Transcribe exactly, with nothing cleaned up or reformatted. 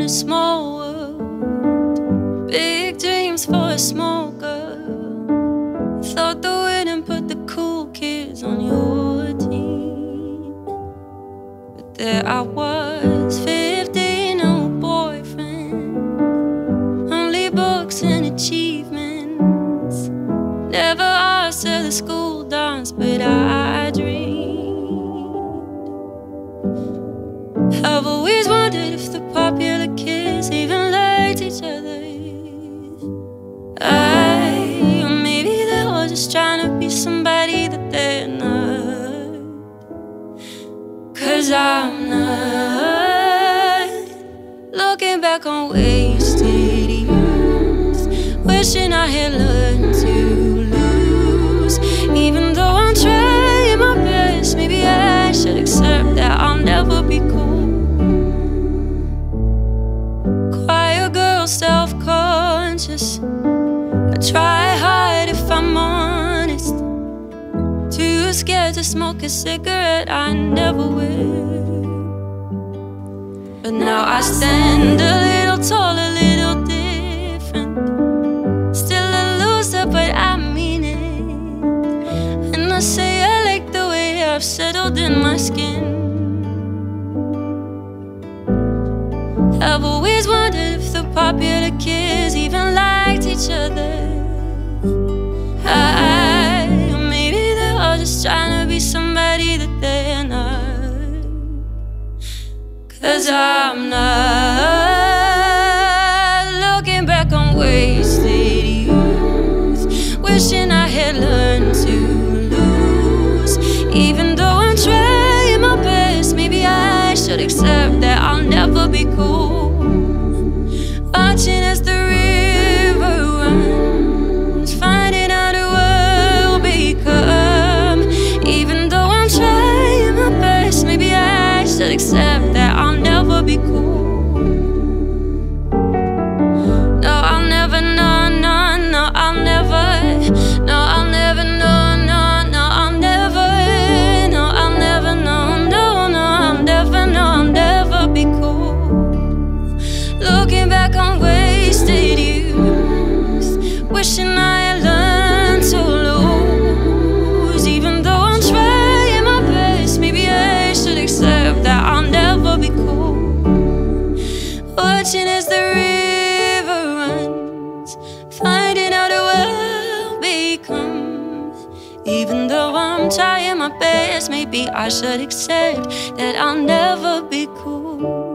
a small world, big dreams for a small girl. Thought the wind and put the cool kids on your team, but there I was, fifteen, no boyfriend, only books and achievements. Never asked to the school dance, but I dreamed. I've always wondered if the popular kids even liked each other. I, or maybe they were just trying to be somebody that they're not. Cause I'm not. Looking back on wasted youth, wishing I had learned to lose. Even though I'm trying my best, maybe I should accept that I'll never be cool. Quiet girl, self-conscious, I try hard if I'm honest. Too scared to smoke a cigarette, I never will. But now I stand a little tall, a little different. Still a loser, but I mean it. And I say I like the way I've settled in my skin. I've always wondered if the popular kids even liked each other. I, or maybe they're all just trying to be somebody that they're not. Cause I'm not. Looking back on wasted youth, wishing I had learned to lose. Even though I'm trying my best, maybe I should accept that I'll never be cool. Watching as the river runs, finding out who I'll become. Even though I'm trying my best, maybe I should accept that I'll never be cool. No, I'll never, no, no, no, I'll never. No, I'll never, no, no, no, I'll never. No, I'll never, no, no, no, I'll never, no, I'll never be cool. Looking back on wasted youth, wishing I had learned to lose. Even though I'm trying my best, maybe I should accept that I'll never be cool. Watching as the river runs, finding out who I'll become. Even though I'm trying my best, maybe I should accept that I'll never be cool.